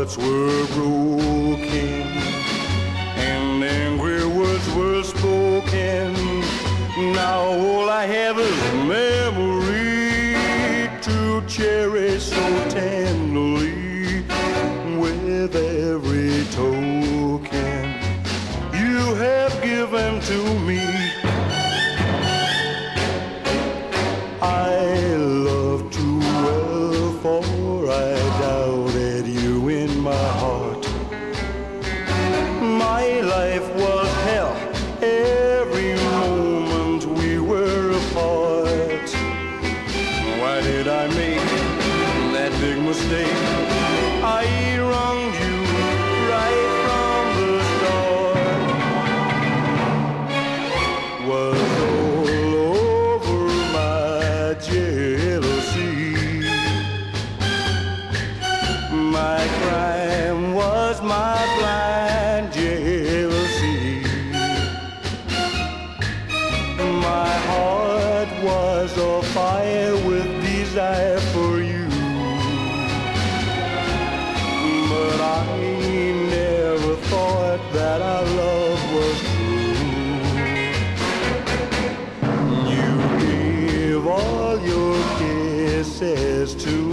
hearts were broken and angry words were spoken. Now all I have is a memory to cherish so tenderly. With every token you have given to me, I love too well, for I doubted you in my heart. My life was hell every moment we were apart. Why did I make that big mistake? I wronged you right from the start. Was all over my jealousy. My crime was my blind jealousy. My heart was afire with desire for you. But I never thought that our love was true. You gave all your kisses to